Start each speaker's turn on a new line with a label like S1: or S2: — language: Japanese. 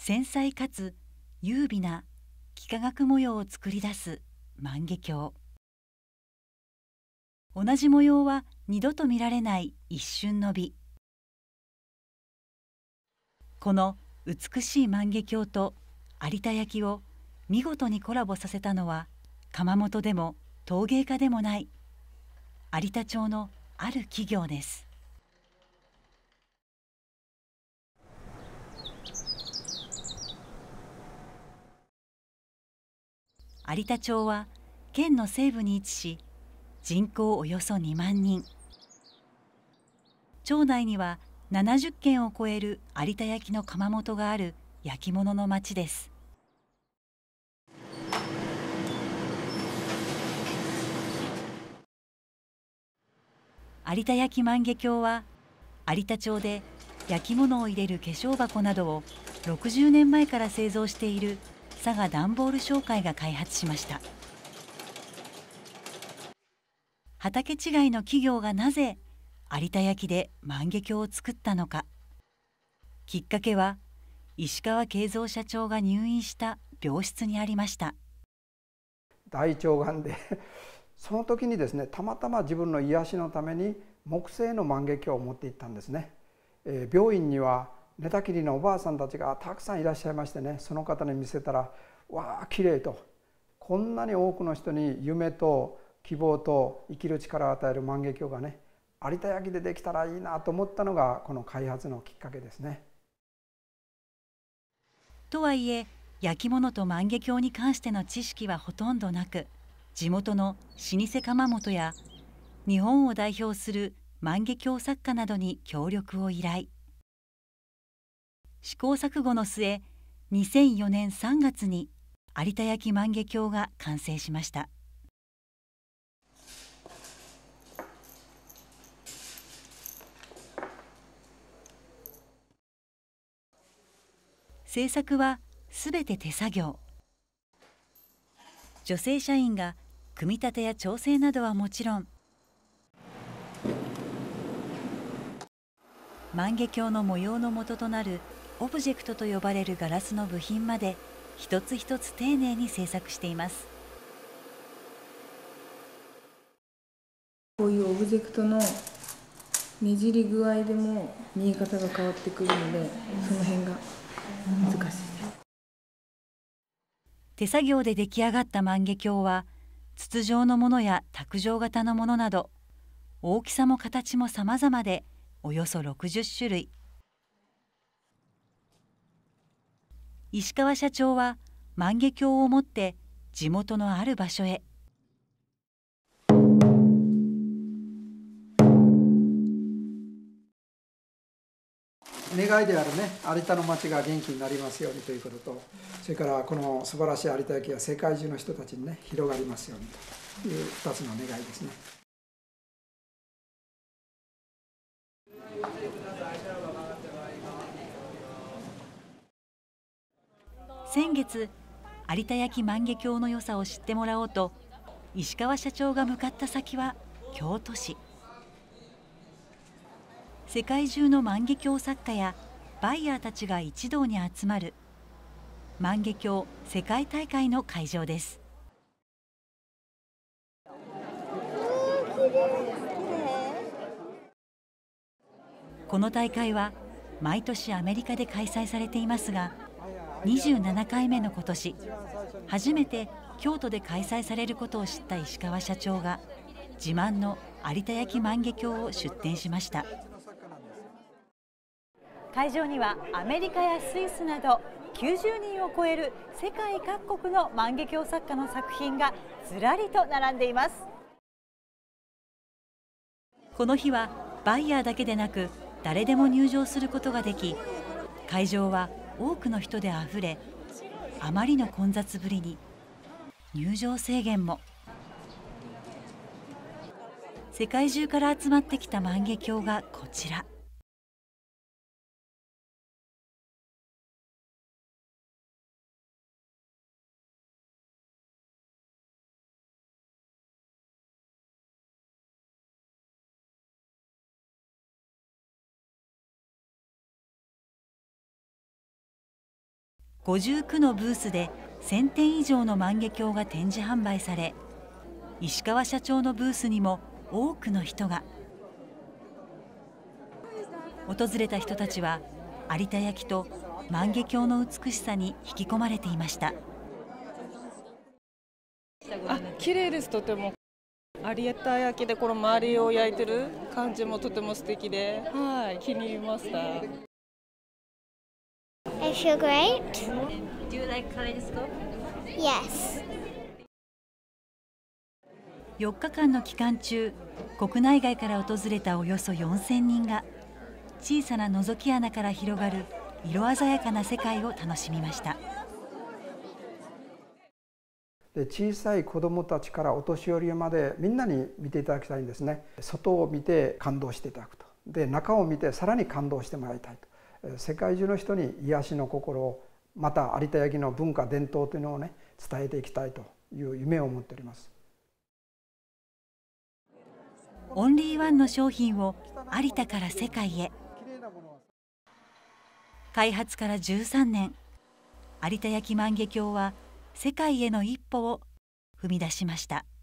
S1: 繊細かつ優美な幾何学模様を作り出す万華鏡。同じ模様は二度と見られない一瞬の美。この美しい万華鏡と有田焼を見事にコラボさせたのは、窯元でも陶芸家でもない有田町のある企業です。有田町は県の西部に位置し、人口およそ2万人。町内には70軒を超える有田焼の窯元がある焼き物の町です。有田焼万華鏡は有田町で焼き物を入れる化粧箱などを60年前から製造している佐賀段ボール商会が開発しました。畑違いの企業がなぜ有田焼で万華鏡を作ったのか。きっかけは石川慶三社長が入院した病室にありました。
S2: 大腸がんでその時にですね、たまたま自分の癒しのために木製の万華鏡を持って行ったんですね。病院には寝たきりのおばあさんたちがたくさんいらっしゃいましてね、その方に見せたら「わあ綺麗と、こんなに多くの人に夢と希望と生きる力を与える万華鏡がね、有田焼でできたらいいな」と思ったのがこの開発のきっかけですね。
S1: とはいえ焼き物と万華鏡に関しての知識はほとんどなく、地元の老舗窯元や日本を代表する万華鏡作家などに協力を依頼。試行錯誤の末、2004年3月に有田焼万華鏡が完成しました。制作はすべて手作業。女性社員が組み立てや調整などはもちろん、万華鏡の模様の元となるオブジェクトと呼ばれるガラスの部品まで一つ一つ丁寧に製作しています。
S3: こういうオブジェクトのねじり具合でも見え方が変わってくるので、その辺が難しいです。
S1: 手作業で出来上がった万華鏡は筒状のものや卓上型のものなど、大きさも形も様々でおよそ60種類。石川社長は万華鏡を持って地元のある場所へ。
S2: 願いであるね、有田の町が元気になりますようにということと、それからこの素晴らしい有田焼が世界中の人たちにね広がりますようにという2つの願いですね。
S1: 先月、有田焼万華鏡の良さを知ってもらおうと、石川社長が向かった先は京都市。世界中の万華鏡作家やバイヤーたちが一堂に集まる万華鏡世界大会の会場です。この大会は毎年アメリカで開催されていますが、27回目の今年、初めて京都で開催されることを知った石川社長が自慢の有田焼万華鏡を出展しました。会場にはアメリカやスイスなど90人を超える世界各国の万華鏡作家の作品がずらりと並んでいます。この日はバイヤーだけでなく誰でも入場することができ、会場は多くの人であふれ、あまりの混雑ぶりに入場制限も。世界中から集まってきた万華鏡がこちら。 59のブースで1000点以上の万華鏡が展示販売され、石川社長のブースにも多くの人が。訪れた人たちは有田焼と万華鏡の美しさに引き込まれていました。
S4: 綺麗です。とても有田焼でこの周りを焼いてる感じもとても素敵で、はい、気に入りました。
S5: I feel great.
S1: Do you like kaleidoscope?
S5: Yes.
S1: 4日間の期間中、国内外から訪れたおよそ4000人が小さな覗き穴から広がる色鮮やかな世界を楽しみました。
S2: で、小さい子どもたちからお年寄りまでみんなに見ていただきたいんですね。外を見て感動していただくと。で、中を見てさらに感動してもらいたいと。世界中の人に癒しの心を、また有田焼の文化伝統というのをね、伝えていきたいという夢を持っております。
S1: オンリーワンの商品を有田から世界へ。開発から13年、有田焼万華鏡は世界への一歩を踏み出しました。